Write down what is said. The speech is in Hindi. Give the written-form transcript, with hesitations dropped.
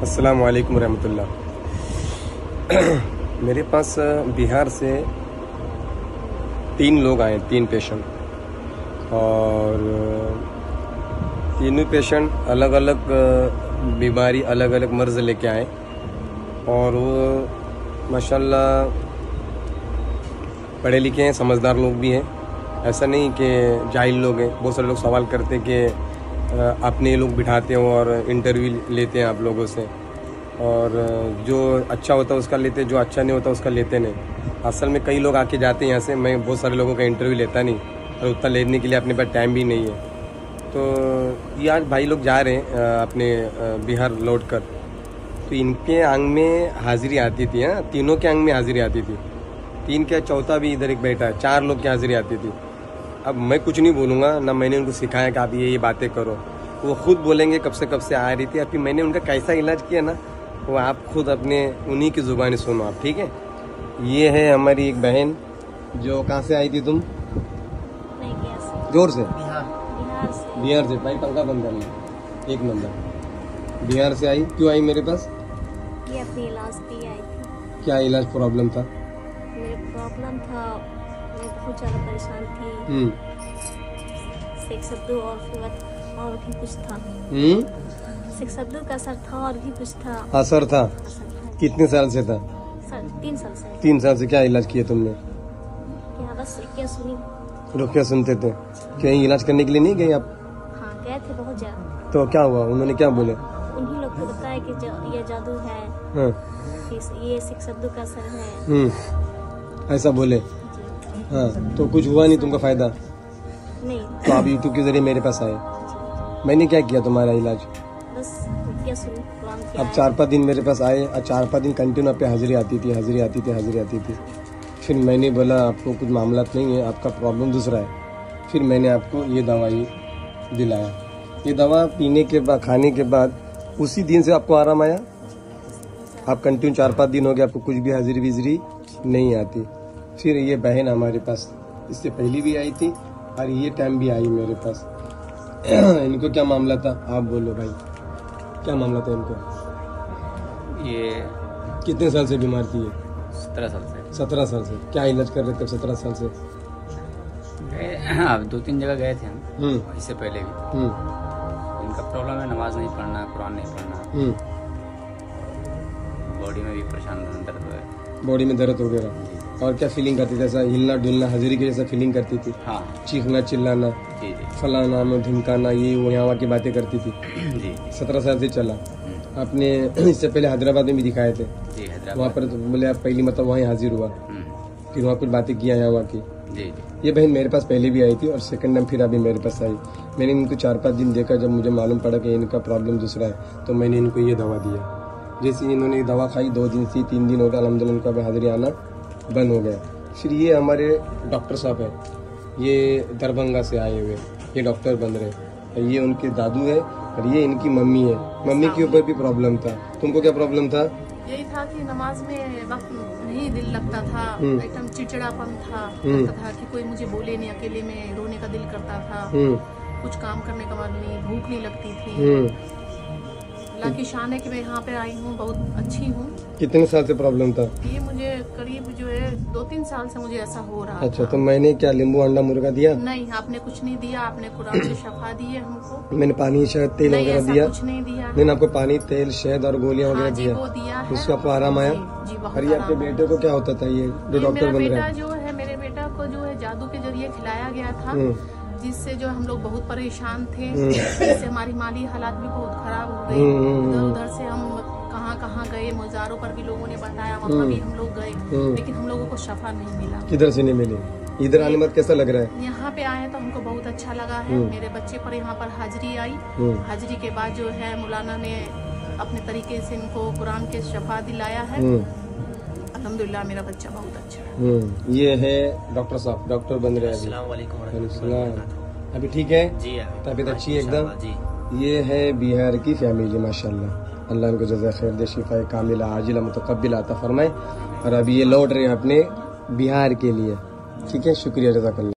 अस्सलाम वालेकुम रहमतुल्लाह। मेरे पास बिहार से 3 लोग आए, 3 पेशेंट, और तीनों पेशेंट अलग अलग बीमारी, अलग अलग मर्ज़ लेके आए। और वो माशाल्लाह पढ़े लिखे हैं, समझदार लोग भी हैं, ऐसा नहीं कि जाहिल लोग हैं। बहुत सारे लोग सवाल करते हैं कि अपने लोग बिठाते हो और इंटरव्यू लेते हैं आप लोगों से, और जो अच्छा होता है उसका लेते, जो अच्छा नहीं होता उसका लेते नहीं। असल में कई लोग आके जाते हैं यहाँ से, मैं बहुत सारे लोगों का इंटरव्यू लेता नहीं, और उतना लेने के लिए अपने पास टाइम भी नहीं है। तो ये आज भाई लोग जा रहे हैं अपने बिहार लौट कर, तो इनके अंग में हाजिरी आती थी। हाँ, तीनों के अंग में हाजिरी आती थी, 3 क्या चौथा भी इधर एक बैठा है, 4 लोग की हाजिरी आती थी। अब मैं कुछ नहीं बोलूँगा, ना मैंने उनको सिखाया कि आप ये बातें करो, वो खुद बोलेंगे कब से आ रही थी। अभी मैंने उनका कैसा इलाज किया ना, वो आप खुद अपने उन्हीं की ज़ुबानी सुनो आप, ठीक है। ये है हमारी एक बहन, जो कहाँ से आई थी तुम? जोर से। बिहार से। भाई पंखा बंद कर लो, 1 नंबर। बिहार से आई, क्यों आई मेरे पास? ये अपनी इलाज के लिए आई थी। क्या इलाज प्रॉब्लम था? मेरे प्रॉब्लम था, मैं बहुत ज़्यादा परेशान थी। शेख सद्दू और भी कुछ था। शेख सद्दू का असर था और भी कुछ था। असर था? कितने साल से था? सर 3 साल से। 3 साल से। क्या इलाज किया तुमने? यहाँ बस रुकिया सुनी। रुकिया सुनते थे? कहीं इलाज करने के लिए नहीं गए आप? हाँ गए थे, बहुत ज्यादा। तो क्या हुआ, उन्होंने क्या बोले? उन्हीं लोग को बताया कि ये जादू है। हाँ। ये शेख सद्दू का असर है। ऐसा बोले? हाँ। तो कुछ हुआ नहीं तुमका फायदा? नहीं। तो आप यूट्यूब के जरिए मेरे पास आए, मैंने क्या किया तुम्हारा इलाज? बस रुकिया सुनी, कुरान की अब 4-5 दिन मेरे पास आए, और 4-5 दिन कंटिन्यू पे हाजिरी आती थी। फिर मैंने बोला आपको कुछ मामला नहीं है, आपका प्रॉब्लम दूसरा है। फिर मैंने आपको ये दवाई दिलाया। ये दवा पीने के बाद, खाने के बाद उसी दिन से आपको आराम आया? आप कंटिन्यू 4-5 दिन हो गए, आपको कुछ भी हाजिरी बिजरी नहीं आती। फिर ये बहन हमारे पास इससे पहले भी आई थी, और ये टाइम भी आई मेरे पास। इनको क्या मामला था, आप बोलो भाई, क्या मामला था इनको? ये कितने साल से बीमार थी ये? 17 साल से। 17 साल से। क्या इलाज कर रहे थे 17 साल से? हाँ, 2-3 जगह गए थे हम, इससे पहले भी। इनका प्रॉब्लम है नमाज नहीं पढ़ना, कुरान नहीं पढ़ना, बॉडी में भी परेशान, दर्द है, बॉडी में दर्द वगैरह। और क्या फीलिंग करती थी? ऐसा हिलना डुलना, हाजिरी के जैसा फीलिंग करती थी? हाँ। चीखना चिल्लाना, जी, फलाना में ढिमकाना, ये वो यहाँ की बातें करती थी? जी। 17 साल से चला। आपने इससे पहले हैदराबाद में भी दिखाए थे? जी, हैदराबाद। वहाँ पर तो बोले आप पहली मतलब वहीं हाजिर हुआ, फिर वहाँ कुछ बातें किया यहाँ की? जी। ये बहन मेरे पास पहले भी आई थी, और सेकंड टाइम फिर अभी मेरे पास आई। मैंने इनको 4-5 दिन देखा, जब मुझे मालूम पड़ा कि इनका प्रॉब्लम दूसरा है, तो मैंने इनको ये दवा दिया। जैसे इन्होंने दवा खाई, 2 दिन से 3 दिन हो गया, अल्हम्दुलिल्लाह इनको अभी हाजिरी आना बंद हो गया। फिर ये हमारे डॉक्टर साहब है, ये दरभंगा से आए हुए, ये डॉक्टर बन रहे। ये उनके दादू है, और ये इनकी मम्मी है। मम्मी के ऊपर भी प्रॉब्लम था। तुमको क्या प्रॉब्लम था? यही था कि नमाज में वक्त नहीं दिल लगता था, एकदम चिड़चिड़ापन था, लगता था कि कोई मुझे बोले नहीं, अकेले में रोने का दिल करता था, कुछ काम करने का मन नहीं, भूख नहीं लगती थी। अल्लाह की शान है कि मैं यहाँ पे आई हूँ, बहुत अच्छी हूँ। कितने साल से प्रॉब्लम था? ये मुझे करीब जो है 2-3 साल से मुझे ऐसा हो रहा अच्छा, था। तो मैंने क्या नींबू अंडा मुर्गा दिया? नहीं, आपने कुछ नहीं दिया, आपने कुरान से शफा दी है हमको। मैंने पानी शहद तेल वगैरह दिया? कुछ नहीं दिया। मैंने आपको पानी तेल शहद और गोलियां वगैरह दिया? वो दिया है। उससे आपको आराम आया? जी, और ये आपके बेटे को क्या होता था, ये जो डॉक्टर बन रहा है? जो है मेरे बेटा को जो है जादू के जरिए खिलाया गया था, जिससे जो हम लोग बहुत परेशान थे, जिससे हमारी माली हालात भी बहुत खराब हो गई। इधर उधर से हम कहाँ गए, मज़ारों पर भी लोगों ने बताया, वहाँ भी हम लोग गए, लेकिन हम लोगों को शफा नहीं मिला। किधर से नहीं मिली? इधर आने में कैसा लग रहा है? यहाँ पे आए तो हमको बहुत अच्छा लगा है। मेरे बच्चे पर यहाँ पर हाजिरी आई। हाजिरी के बाद जो है मौलाना ने अपने तरीके से इनको कुरान के शफा दिलाया है। अल्हम्दुलिल्लाह मेरा बच्चा बहुत अच्छा है। ये है डॉक्टर साहब, डॉक्टर बन रहे हैं अभी, ठीक है जी? तबीयत अच्छी है एकदम? ये है बिहार की फैमिली, माशाल्लाह। अल्लाह इनको जज़ा खैर दे, शिफा कामिला आजिला मुतक़ब्बिला अता फरमाए। और अभी ये लौट रहे हैं अपने बिहार के लिए, ठीक है। शुक्रिया, जज़ाकल्लाह।